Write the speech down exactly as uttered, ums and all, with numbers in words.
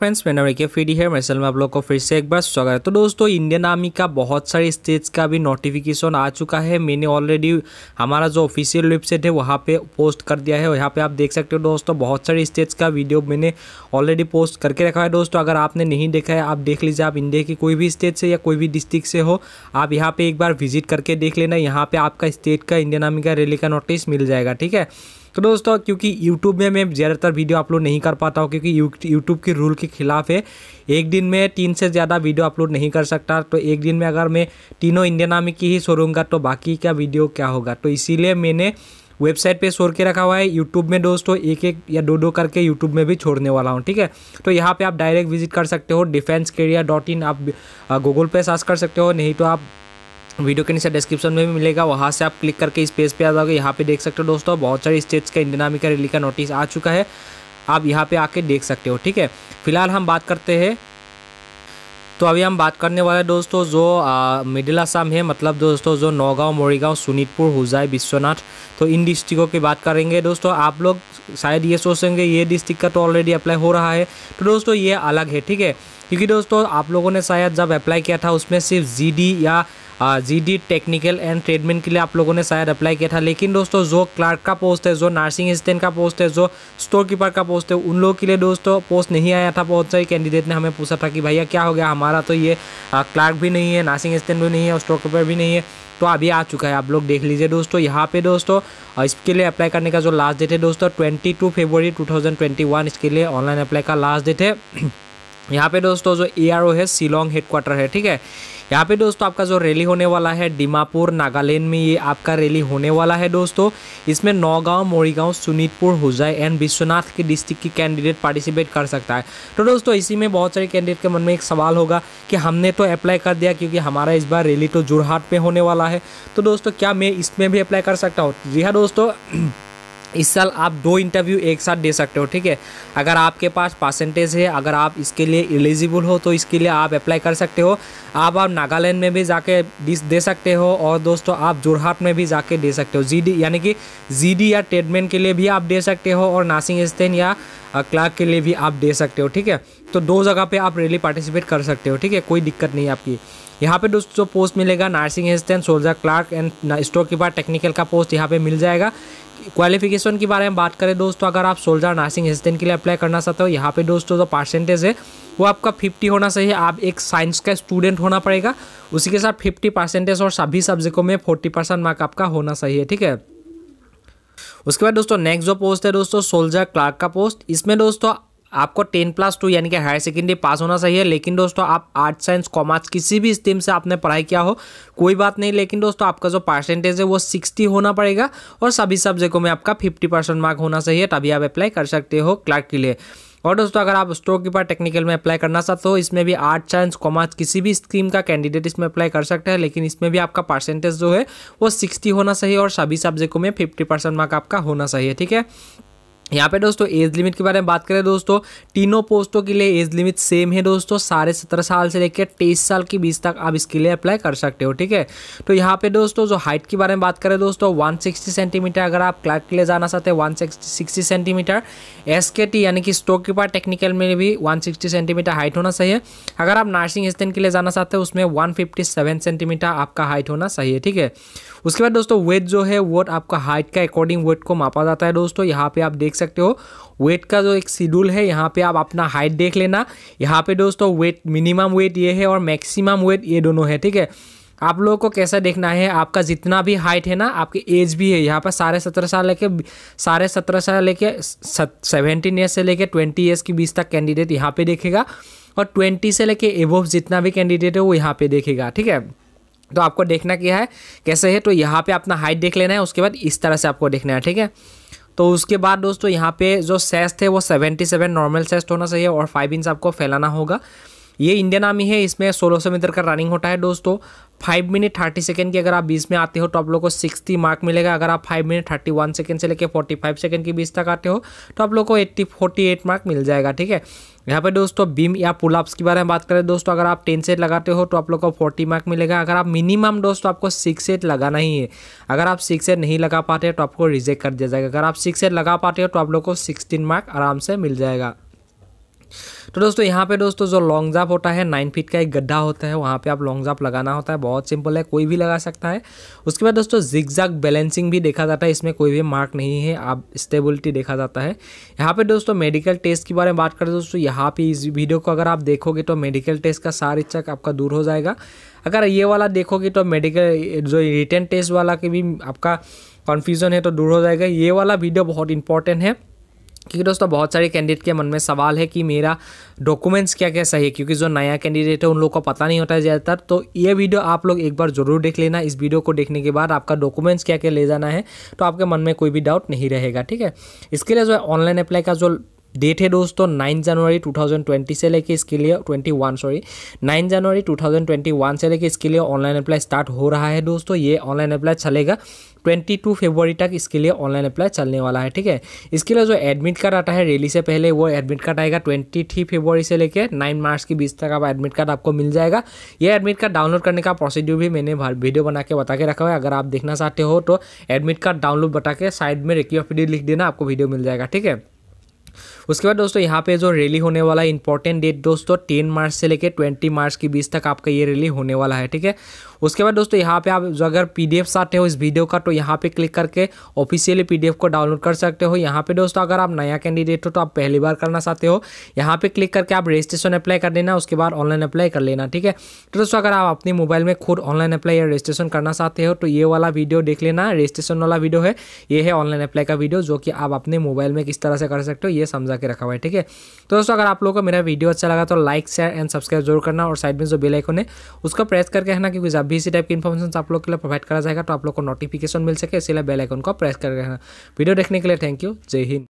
Friends, मैं नाम फीडी है मैसल में आप लोग को फिर से एक बार स्वागत है। तो दोस्तों, इंडियन आर्मी का बहुत सारे स्टेज का भी नोटिफिकेशन आ चुका है। मैंने ऑलरेडी हमारा जो ऑफिशियल वेबसाइट है वहाँ पे पोस्ट कर दिया है। यहाँ पे आप देख सकते हो दोस्तों, बहुत सारे स्टेज का वीडियो मैंने ऑलरेडी पोस्ट करके रखा है। दोस्तों, अगर आपने नहीं देखा है आप देख लीजिए। आप इंडिया की कोई भी स्टेट से या कोई भी डिस्ट्रिक्ट से हो, आप यहाँ पे एक बार विजिट करके देख लेना। यहाँ पे आपका स्टेट का इंडियन आर्मी का रैली का नोटिस मिल जाएगा। ठीक है, तो दोस्तों क्योंकि यूट्यूब में मैं ज़्यादातर वीडियो अपलोड नहीं कर पाता हूँ, क्योंकि यूट्यूब के रूल के खिलाफ है। एक दिन में तीन से ज़्यादा वीडियो अपलोड नहीं कर सकता। तो एक दिन में अगर मैं तीनों इंडियन आर्मी की ही छोड़ूंगा तो बाकी का वीडियो क्या होगा। तो इसीलिए मैंने वेबसाइट पे छोड़ के रखा हुआ है। यूट्यूब में दोस्तों एक एक या दो दो करके यूट्यूब में भी छोड़ने वाला हूँ। ठीक है, तो यहाँ पे आप डायरेक्ट विजिट कर सकते हो। डिफेंस कैरियर डॉट इन आप गूगल पे सर्च कर सकते हो, नहीं तो आप वीडियो के नीचे डिस्क्रिप्शन में भी मिलेगा, वहाँ से आप क्लिक करके इस पेज पे आ जाओगे। यहाँ पे देख सकते हो दोस्तों, बहुत सारे स्टेट्स का इंडियन आर्मी का रैली का नोटिस आ चुका है। आप यहाँ पे आके देख सकते हो। ठीक है, फिलहाल हम बात करते हैं। तो अभी हम बात करने वाले दोस्तों जो मिडिल असम है, मतलब दोस्तों जो नौगांव, मोरीगांव, शोणितपुर, होजाई, विश्वनाथ, तो इन डिस्ट्रिक्टों की बात करेंगे। दोस्तों आप लोग शायद ये सोचेंगे ये डिस्ट्रिक्ट का तो ऑलरेडी अप्लाई हो रहा है। तो दोस्तों ये अलग है। ठीक है, क्योंकि दोस्तों आप लोगों ने शायद जब अप्लाई किया था उसमें सिर्फ जी डी या G D technical and tradesman के लिए आप लोगों ने शायद अप्लाई किया था। लेकिन दोस्तों जो क्लर्क का पोस्ट है, जो नर्सिंग असिस्टेंट का पोस्ट है, जो स्टोर कीपर का पोस्ट है, उन लोगों के लिए दोस्तों पोस्ट नहीं आया था। बहुत सारे कैंडिडेट ने हमें पूछा था कि भैया क्या हो गया, हमारा तो ये क्लर्क भी नहीं है, नर्सिंग असिस्टेंट भी नहीं है और स्टोर कीपर भी नहीं है। तो अभी आ चुका है, आप लोग देख लीजिए दोस्तों। यहाँ पे दोस्तों इसके लिए अप्लाई करने का जो लास्ट डेट है दोस्तों ट्वेंटी टू फरवरी टू थाउजेंड ट्वेंटी वन इसके लिए ऑनलाइन अप्लाई का लास्ट डेट है। यहाँ पे दोस्तों जो ए आर ओ है, शिलोंग हेडक्वार्टर है। ठीक है, यहाँ पे दोस्तों आपका जो रैली होने वाला है दीमापुर नागालैंड में, ये आपका रैली होने वाला है दोस्तों। इसमें नौगांव, मोरीगांव, शोणितपुर, होजाई एंड विश्वनाथ के डिस्ट्रिक्ट की कैंडिडेट पार्टिसिपेट कर सकता है। तो दोस्तों इसी में बहुत सारे कैंडिडेट के मन में एक सवाल होगा कि हमने तो अप्लाई कर दिया, क्योंकि हमारा इस बार रैली तो जोरहाट में होने वाला है, तो दोस्तों क्या मैं इसमें भी अप्लाई कर सकता हूँ? जी हाँ दोस्तों, इस साल आप दो इंटरव्यू एक साथ दे सकते हो। ठीक है, अगर आपके पास परसेंटेज है, अगर आप इसके लिए एलिजिबल हो तो इसके लिए आप अप्लाई कर सकते हो। आप आप नागालैंड में भी जाके दे सकते हो और दोस्तों आप जोरहाट में भी जाके दे सकते हो। जीडी यानी कि जीडी या ट्रेडमैन के लिए भी आप दे सकते हो और नर्सिंग असिस्टेंट या क्लर्क के लिए भी आप दे सकते हो। ठीक है, तो दो जगह पे आप रैली पार्टिसिपेट कर सकते हो। ठीक है, कोई दिक्कत नहीं है आपकी। यहाँ पे दोस्तों पोस्ट मिलेगा nursing assistant, soldier, clerk and store keeper technical का पोस्ट यहाँ पे मिल जाएगा। क्वालिफिकेशन के बारे में बात करें दोस्तों, अगर आप सोल्जर नर्सिंग असिस्टेंट के लिए अप्लाई करना चाहते हो, यहाँ पे दोस्तों जो परसेंटेज है वो आपका फिफ्टी होना चाहिए। आप एक साइंस का स्टूडेंट होना पड़ेगा, उसी के साथ फिफ्टी परसेंटेज और सभी सब्जेक्टों में फोर्टी परसेंट मार्क आपका होना चाहिए। ठीक है, उसके बाद दोस्तों नेक्स्ट जो पोस्ट है दोस्तों सोल्जर क्लर्क का पोस्ट। इसमें दोस्तों आपको टेन प्लस टू यानी कि हायर सेकेंडरी पास होना चाहिए। लेकिन दोस्तों आप आर्ट, साइंस, कॉमर्स किसी भी स्ट्रीम से आपने पढ़ाई किया हो कोई बात नहीं, लेकिन दोस्तों आपका जो परसेंटेज है वो सिक्सटी होना पड़ेगा और सभी सब्जेक्टों में आपका फिफ्टी परसेंट मार्क होना चाहिए, तभी आप अप्लाई कर सकते हो क्लर्क के लिए। और दोस्तों अगर आप स्टोर कीपर टेक्निकल में अप्लाई करना चाहते हो, इसमें भी आर्ट, साइंस, कॉमर्स किसी भी स्ट्रीम का कैंडिडेट इसमें अप्लाई कर सकते हैं, लेकिन इसमें भी आपका परसेंटेज जो है वो सिक्सटी होना चाहिए और सभी सब्जेक्टों में फिफ्टी परसेंट मार्क आपका होना चाहिए। ठीक है, यहाँ पे दोस्तों एज लिमिट के बारे में बात करें दोस्तों, तीनों पोस्टों के लिए एज लिमिट सेम है दोस्तों। साढ़े सत्रह साल से लेकर तेईस साल की बीच तक आप इसके लिए अप्लाई कर सकते हो। ठीक है, तो यहाँ पे दोस्तों जो हाइट के बारे में बात करें दोस्तों वन सिक्सटी सेंटीमीटर, अगर आप क्लर्क के लिए जाना चाहते हैं one sixty centimetre. S K T यानी कि स्टोर कीपर टेक्निकल में भी वन सिक्सटी सेंटीमीटर हाइट होना चाहिए। अगर आप नर्सिंग असिस्टेंट के लिए जाना चाहते हैं उसमें वन फिफ्टी सेवन सेंटीमीटर आपका हाइट होना चाहिए। ठीक है, उसके बाद दोस्तों वेट जो है वो आपका हाइट का अकॉर्डिंग वेट को मापा जाता है दोस्तों। यहाँ पे आप देख सकते हो वेट का जो एक शेड्यूल है, यहाँ पे आप अपना हाइट देख लेना। यहाँ पे दोस्तों वेट मिनिमम वेट ये है और मैक्सिमम वेट ये दोनों है। ठीक है, आप लोगों को कैसा देखना है, आपका जितना भी हाइट है ना, आपकी एज भी है। यहाँ पर साढ़े सत्रह साल लेके साढ़े सत्रह साल लेके सेवेंटीन ईयर्स से लेके ट्वेंटी ईयर्स के बीच तक कैंडिडेट यहाँ पे देखेगा और ट्वेंटी से लेके एबोव जितना भी कैंडिडेट है वो यहाँ पे देखेगा। ठीक है, तो आपको देखना क्या है कैसे है, तो यहाँ पे अपना हाइट देख लेना है, उसके बाद इस तरह से आपको देखना है। ठीक है, तो उसके बाद दोस्तों यहाँ पे जो सेस्ट है वो सेवेंटी सेवन नॉर्मल सेस्ट होना चाहिए और फाइव इंच आपको फैलाना होगा। ये इंडियन आर्मी है, इसमें सोलह सौ मीटर का रनिंग होता है दोस्तों। फाइव मिनट थर्टी सेकंड की अगर आप बीच में आते हो तो आप लोग को सिक्सटी मार्क मिलेगा। अगर आप five minute thirty one second से लेकर फोर्टी फाइव सेकंड के बीच तक आते हो तो आप लोग को एट्टी फोर्टी एट मार्क मिल जाएगा। ठीक है, यहाँ पे दोस्तों बीम या पुलअप्स के बारे में बात करें दोस्तों, अगर आप टेन सेट लगाते हो तो आप लोग को फोर्टी मार्क मिलेगा। अगर आप मिनिमम दोस्तों आपको सिक्स सेट लगाना ही है, अगर आप सिक्स सेट नहीं लगा पाते तो आपको रिजेक्ट कर दिया जाएगा। अगर आप सिक्स सेट लगा पाते हो तो आप लोग को सिक्सटीन मार्क आराम से मिल जाएगा। तो दोस्तों यहाँ पे दोस्तों जो लॉन्ग जंप होता है नाइन फीट का एक गड्ढा होता है, वहाँ पे आप लॉन्ग जंप लगाना होता है। बहुत सिंपल है, कोई भी लगा सकता है। उसके बाद दोस्तों जिगजैग बैलेंसिंग भी देखा जाता है, इसमें कोई भी मार्क नहीं है, आप स्टेबिलिटी देखा जाता है। यहाँ पे दोस्तों मेडिकल टेस्ट के बारे में बात करें दोस्तों, यहाँ पे इस वीडियो को अगर आप देखोगे तो मेडिकल टेस्ट का सारी चेक आपका दूर हो जाएगा। अगर ये वाला देखोगे तो मेडिकल जो रिटन टेस्ट वाला के भी आपका कन्फ्यूजन है तो दूर हो जाएगा। ये वाला वीडियो बहुत इंपॉर्टेंट है, क्योंकि दोस्तों बहुत सारे कैंडिडेट के मन में सवाल है कि मेरा डॉक्यूमेंट्स क्या क्या सही है, क्योंकि जो नया कैंडिडेट है उन लोगों को पता नहीं होता है ज़्यादातर। तो ये वीडियो आप लोग एक बार जरूर देख लेना। इस वीडियो को देखने के बाद आपका डॉक्यूमेंट्स क्या क्या ले जाना है तो आपके मन में कोई भी डाउट नहीं रहेगा, ठीक है। इसके लिए जो है ऑनलाइन अप्लाई का जो डेट है दोस्तों नाइन जनवरी टू थाउजेंड ट्वेंटी से लेके इसके लिए ट्वेंटी वन सॉरी नाइन जनवरी टू थाउजेंड ट्वेंटी वन से लेके इसके लिए ऑनलाइन अप्लाई स्टार्ट हो रहा है दोस्तों। ये ऑनलाइन अप्लाई चलेगा बाईस फरवरी तक, इसके लिए ऑनलाइन अप्लाई चलने वाला है, ठीक है। इसके लिए जो एडमिट कार्ड आता है रैली से पहले, वो एडमिट कार्ड आएगा तेईस फरवरी से लेके नौ मार्च के बीच तक आप एडमिट कार्ड आपको मिल जाएगा। ये एडमिट कार्ड डाउनलोड करने का प्रोसीड्यूर भी मैंने वीडियो बना के बता के रखा हुआ है। अगर आप देखना चाहते हो तो एडमिट कार्ड डाउनलोड बता के साइड में रिक्वेस्ट लिख देना, आपको वीडियो मिल जाएगा, ठीक है। उसके बाद दोस्तों यहाँ पे जो रैली होने वाला है इंपॉर्टेंट डेट दोस्तों टेन मार्च से लेके बीस मार्च के बीच तक आपका ये रैली होने वाला है, ठीक है। उसके बाद दोस्तों यहाँ पे आप जो अगर पीडीएफ चाहते हो इस वीडियो का तो यहाँ पे क्लिक करके ऑफिशियली पीडीएफ को डाउनलोड कर सकते हो। यहाँ पे दोस्तों अगर आप नया कैंडिडेट हो तो आप पहली बार करना चाहते हो, यहाँ पे क्लिक करके आप रजिस्ट्रेशन अप्लाई कर देना, उसके बाद ऑनलाइन अप्लाई कर लेना, ठीक है। तो दोस्तों अगर आप अपने मोबाइल में खुद ऑनलाइन अप्लाई या रजिस्ट्रेशन करना चाहते हो तो ये वाला वीडियो देख लेना, रजिस्ट्रेशन वाला वीडियो है, ये है ऑनलाइन अप्लाई का वीडियो जो कि आप अपने मोबाइल में किस तरह से कर सकते हो ये समझा के रखा हुआ है, ठीक है। तो दोस्तों अगर आप लोगों को मेरा वीडियो अच्छा लगा तो लाइक शेयर एंड सब्सक्राइब जरूर करना, और साइड में जो बेल आइकन है उसको प्रेस करके रहना, क्योंकि जब भी इसी टाइप की इन्फॉर्मेशन आप लोग के लिए प्रोवाइड करा जाएगा तो आप लोग को नोटिफिकेशन मिल सके, इसलिए बेल आइकन को प्रेस करके रहना। वीडियो देखने के लिए थैंक यू, जय हिंद।